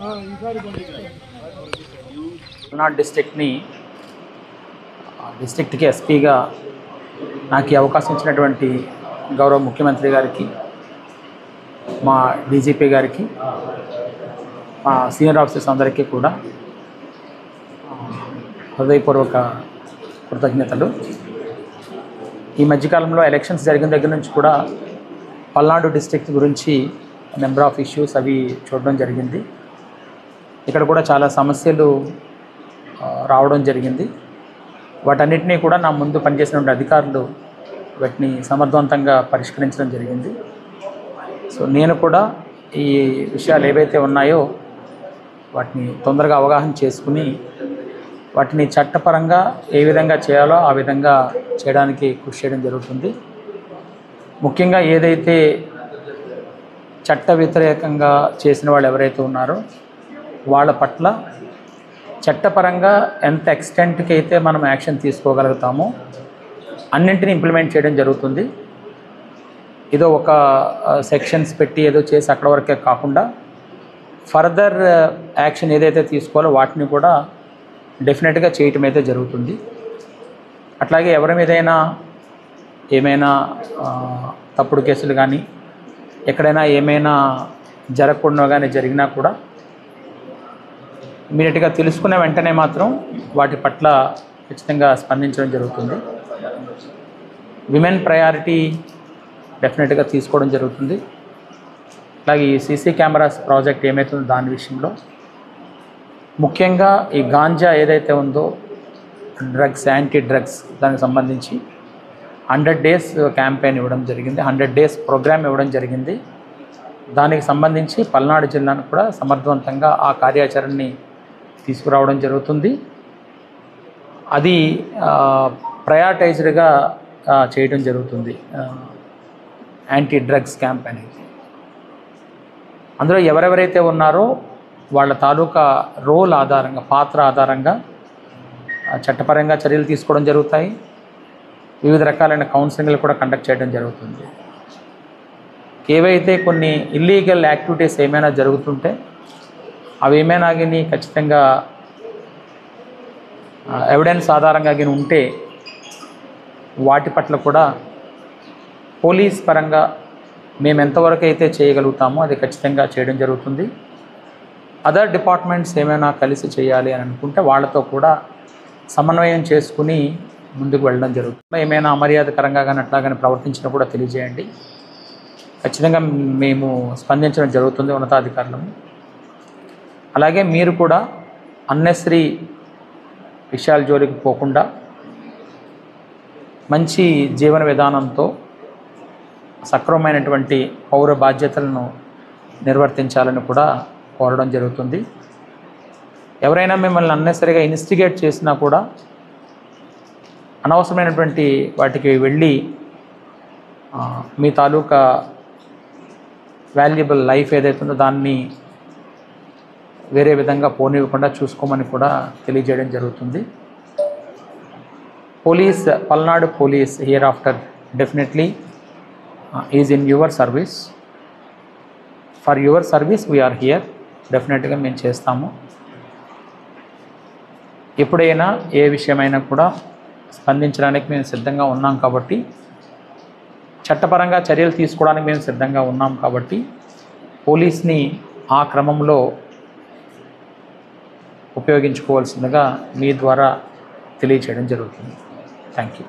పల్నాడు డిస్ట్రిక్ట్కి ఎస్పీగా నాకు ఈ అవకాశం ఇచ్చినటువంటి గౌరవ ముఖ్యమంత్రి గారికి, మా డీజీపీ గారికి, మా సీనియర్ ఆఫీసర్స్ అందరికీ కూడా హృదయపూర్వక కృతజ్ఞతలు. ఈ మధ్యకాలంలో ఎలక్షన్స్ జరిగిన దగ్గర నుంచి కూడా పల్నాడు డిస్ట్రిక్ట్ గురించి నెంబర్ ఆఫ్ ఇష్యూస్ అవి చూడడం జరిగింది. ఇక్కడ కూడా చాలా సమస్యలు రావడం జరిగింది. వాటన్నిటినీ కూడా నా ముందు పనిచేసినటువంటి అధికారులు వాటిని సమర్థవంతంగా పరిష్కరించడం జరిగింది. సో నేను కూడా ఈ విషయాలు ఏవైతే ఉన్నాయో వాటిని తొందరగా అవగాహన చేసుకుని వాటిని చట్టపరంగా ఏ విధంగా చేయాలో ఆ విధంగా చేయడానికి కృషి చేయడం జరుగుతుంది. ముఖ్యంగా ఏదైతే చట్ట వ్యతిరేకంగా చేసిన వాళ్ళు ఎవరైతే ఉన్నారో వాళ్ళ పట్ల చట్టపరంగా ఎంత ఎక్స్టెంట్కి అయితే మనం యాక్షన్ తీసుకోగలుగుతామో అన్నింటినీ ఇంప్లిమెంట్ చేయడం జరుగుతుంది. ఏదో ఒక సెక్షన్స్ పెట్టి ఏదో చేసి అక్కడ వరకే కాకుండా ఫర్దర్ యాక్షన్ ఏదైతే తీసుకోవాలో వాటిని కూడా డెఫినెట్గా చేయటం అయితే జరుగుతుంది. అట్లాగే ఎవరి మీదైనా ఏమైనా తప్పుడు కేసులు కానీ ఎక్కడైనా ఏమైనా జరగకుండా కానీ జరిగినా కూడా ఇమీడియట్గా తెలుసుకున్న వెంటనే మాత్రం వాటి పట్ల ఖచ్చితంగా స్పందించడం జరుగుతుంది. విమెన్ ప్రయారిటీ డెఫినెట్గా తీసుకోవడం జరుగుతుంది. అలాగే ఈ సీసీ కెమెరాస్ ప్రాజెక్ట్ ఏమవుతుందో దాని విషయంలో ముఖ్యంగా ఈ గాంజా ఏదైతే ఉందో డ్రగ్స్, యాంటీ డ్రగ్స్ దానికి సంబంధించి 100 days క్యాంపెయిన్ ఇవ్వడం జరిగింది, 100 days ప్రోగ్రామ్ ఇవ్వడం జరిగింది. దానికి సంబంధించి పల్నాడు జిల్లాను కూడా సమర్థవంతంగా ఆ కార్యాచరణని తీసుకురావడం జరుగుతుంది. అది ప్రయారిటైజ్డ్గా చేయడం జరుగుతుంది. యాంటీ డ్రగ్స్ క్యాంపెయిన్ అందులో ఎవరెవరైతే ఉన్నారో వాళ్ళ తాలూకా రోల్ ఆధారంగా, పాత్ర ఆధారంగా చట్టపరంగా చర్యలు తీసుకోవడం జరుగుతాయి. వివిధ రకాలైన కౌన్సిలింగ్లు కూడా కండక్ట్ చేయడం జరుగుతుంది. ఏవైతే కొన్ని ఇల్లీగల్ యాక్టివిటీస్ ఏమైనా జరుగుతుంటే అవి ఏమైనా కానీ ఖచ్చితంగా ఎవిడెన్స్ ఆధారంగా కానీ ఉంటే వాటి పట్ల కూడా పోలీస్ పరంగా మేము ఎంతవరకు అయితే చేయగలుగుతామో అది ఖచ్చితంగా చేయడం జరుగుతుంది. అదర్ డిపార్ట్మెంట్స్ ఏమైనా కలిసి చేయాలి అని అనుకుంటే వాళ్ళతో కూడా సమన్వయం చేసుకుని ముందుకు వెళ్ళడం జరుగుతుంది. ఏమైనా అమర్యాదకరంగా కానీ అట్లా కానీ ప్రవర్తించినా కూడా తెలియజేయండి, ఖచ్చితంగా మేము స్పందించడం జరుగుతుంది ఉన్నతాధికారులను. అలాగే మీరు కూడా అన్నెసరీ విషయాల జోలికి పోకుండా మంచి జీవన విధానంతో సక్రమమైనటువంటి పౌర బాధ్యతలను నిర్వర్తించాలని కూడా కోరడం జరుగుతుంది. ఎవరైనా మిమ్మల్ని అన్నెసరిగా ఇన్స్టిగేట్ చేసినా కూడా అనవసరమైనటువంటి వాటికి వెళ్ళి మీ తాలూకా వాల్యుబుల్ లైఫ్ ఏదైతే ఉందో దాన్ని వేరే విధంగా పోనివ్వకుండా చూసుకోమని కూడా తెలియజేయడం జరుగుతుంది. Police, Palnadu police here after definitely is in your service. For your service we are here. డెఫినెట్గా మేము చేస్తాము. ఎప్పుడైనా ఏ విషయమైనా కూడా స్పందించడానికి మేము సిద్ధంగా ఉన్నాం కాబట్టి, చట్టపరంగా చర్యలు తీసుకోవడానికి మేము సిద్ధంగా ఉన్నాం కాబట్టి పోలీస్ని ఆ క్రమంలో ఉపయోగించుకోవాల్సిందిగా మీ ద్వారా తెలియచేయడం జరుగుతుంది. Thank you.